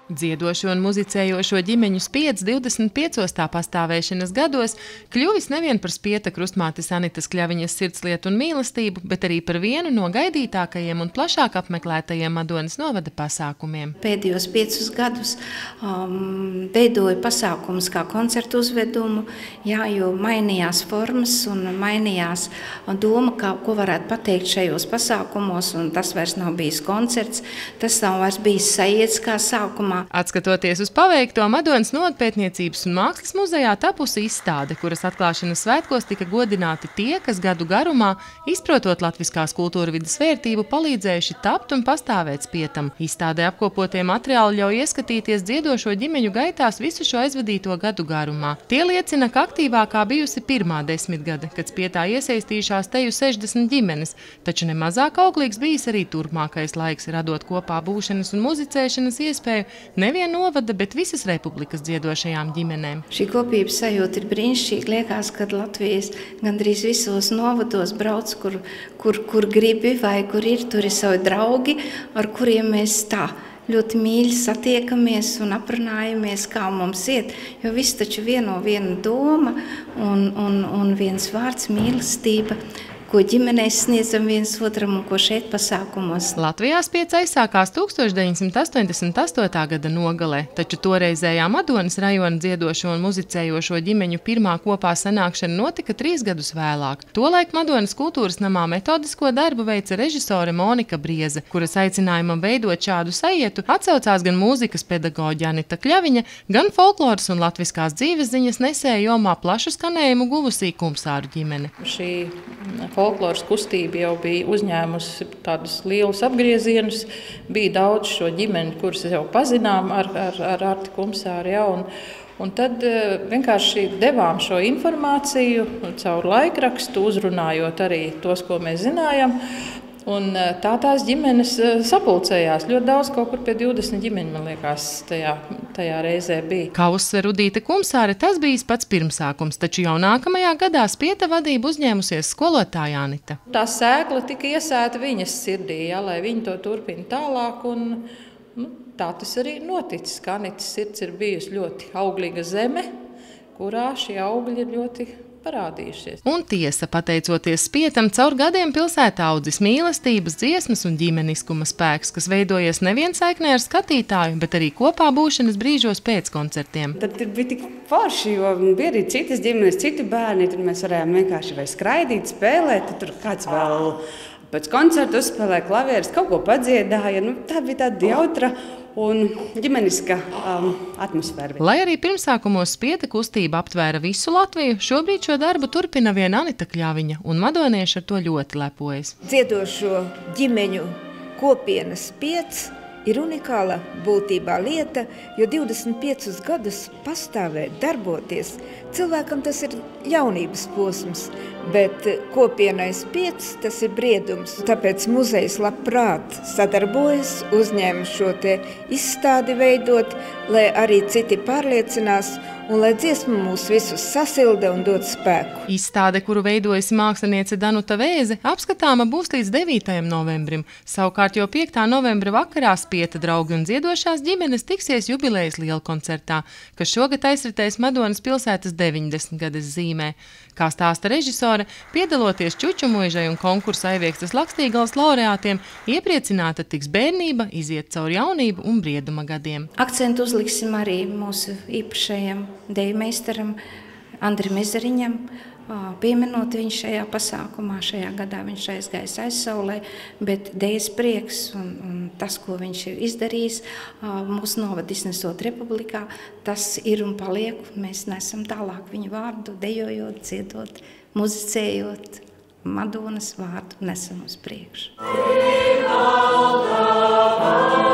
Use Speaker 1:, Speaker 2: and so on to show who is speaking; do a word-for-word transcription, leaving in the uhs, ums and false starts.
Speaker 1: Dziedošo un muzicējošo ģimeņu Spiets divdesmit piecos tā pastāvēšanas gados kļuvis nevien par Spieta krustmātes Anitas Kļaviņas sirdslietu un mīlestību, bet arī par vienu no gaidītākajiem un plašāk apmeklētajiem Madonas novada pasākumiem.
Speaker 2: Pēdējos piecus gadus um, veidoja pasākumus kā koncertu uzvedumu, jā, jo mainījās formas un mainījās doma, kā, ko varētu pateikt šajos pasākumos, un tas vairs nav bijis koncerts, tas nav vairs bijis sajiets kā sākumā.
Speaker 1: Atskatoties uz paveikto, Madonas novada pētniecības un mākslas muzejā tapusi izstāde, kuras atklāšanas svētkos tika godināti tie, kas gadu garumā, izprotot latviskās kultūra vidas vērtību, palīdzējuši tapt un pastāvēt Spietam. Izstādē apkopotie materiāli ļauj ieskatīties dziedošo ģimeņu gaitās visu šo aizvadīto gadu garumā. Tie liecina, ka aktīvākā bijusi pirmā desmitgade, kad Spietā iesaistījušās teju sešdesmit ģimenes, taču nemazāk auglīgs bijis arī turpmākais laiks, radot kopā būšanas un muzicēšanas iespēju nevien novada, bet visas republikas dziedošajām ģimenēm.
Speaker 2: Šī kopības sajūta ir brīnišķīga. Liekas, ka Latvijas gandrīz visos novados brauc, kur, kur, kur gribi vai kur ir, tur ir savi draugi, ar kuriem mēs tā ļoti mīļi satiekamies un aprunājamies, kā mums iet, jo viss taču vieno viena doma un, un, un viens vārds mīlestība, ko ģimenēs sniedzam viens otram un ko šeit pasākumos.
Speaker 1: Latvijā Spiets aizsākās tūkstoš deviņsimt astoņdesmit astotā gada nogalē, taču toreizējā Madonas rajona dziedošo un muzicējošo ģimeņu pirmā kopā sanākšana notika trīs gadus vēlāk. Tolaik Madonas kultūras namā metodisko darbu veica režisore Monika Brieze, kuras aicinājumam veidot šādu sajietu atsaucās gan mūzikas pedagoģa Anita Kļaviņa, gan folkloras un latviskās dzīves ziņas nesēja jomā plašu skanējumu guvusī Kumsāru ģimene.
Speaker 3: Šī folkloras kustība jau bija uzņēmusi tādus lielus apgriezienus, bija daudz šo ģimeni, kuras jau pazinām ar, ar, ar Arti Kumsāru, ja, un, un tad vienkārši devām šo informāciju caur laikrakstu, uzrunājot arī tos, ko mēs zinājām. Un tā tās ģimenes sapulcējās. Ļoti daudz, kaut kur pie divdesmit ģimeņu, man liekas, tajā, tajā reizē bija.
Speaker 1: Kā uzsver Udīte Kumsāre, tas bijis pats pirmsākums, taču jau nākamajā gadā Spieta vadību uzņēmusies skolotāja Anita.
Speaker 3: Tā sēkla tika iesēta viņas sirdī, ja, lai viņi to turpina tālāk, un nu, tā tas arī noticis, ka Anitas sirds ir bijusi ļoti auglīga zeme, kurā šie augļi ir ļoti parādījušies.
Speaker 1: Un tiesa, pateicoties Spietam, caur gadiem pilsētā audzis mīlestības, dziesmas un ģimeniskuma spēks, kas veidojies nevien saiknē ar skatītāju, bet arī kopā būšanas brīžos pēc koncertiem.
Speaker 4: Tad bija tik forši, jo bija arī citas ģimenes, citi bērni, tad mēs varējām vienkārši vai skraidīt, spēlēt, tad tur kāds vēl pēc koncerta uzspēlēja klavieres, kaut ko padziedāja. Nu, tā bija tāda jautra un ģimeniska um, atmosfēra.
Speaker 1: Lai arī pirmsākumos Spieta kustība aptvēra visu Latviju, šobrīd šo darbu turpina vien Anita Kļaviņa, un madonieši ar to ļoti lepojas.
Speaker 5: Dziedošo ģimeņu kopienas Spiets ir unikāla būtībā lieta, jo divdesmit piecus gadus pastāvēt, darboties. Cilvēkam tas ir jaunības posms, bet kopienai Spiets tas ir briedums. Tāpēc muzejs labprāt sadarbojas, uzņēma šo te izstādi veidot, lai arī citi pārliecinās un lai dziesma mūs visus sasilda un dod spēku.
Speaker 1: Izstāde, kuru veidojusi māksliniece Danuta Vēze, apskatāma būs līdz devītajam novembrim. Savukārt jau piektā novembra vakarā Spieta draugi un dziedošās ģimenes tiksies jubilejas lielkoncertā, kas šogad aizritēs Madonas pilsētas deviņdesmitgades zīmē. Kā stāsta režisore, piedaloties Čuču mūžai un konkursa Aiviekstes Lakstīgals laureātiem, iepriecināta tiks bērnība, iziet caur jaunību un brieduma gadiem.
Speaker 2: Akcentu uzliksim arī mūsu īpašajam deju meistaram Andrim Ezeriņam, pieminot viņu šajā pasākumā. Šajā gadā viņš aizgājis aizsaulē, bet dejas prieks un, un tas, ko viņš ir izdarījis mūsu novada iznesot republikā, tas ir un paliek. Mēs nesam tālāk viņu vārdu dejojot, dziedot, muzicējot, Madonas vārdu nesam uz priekšu.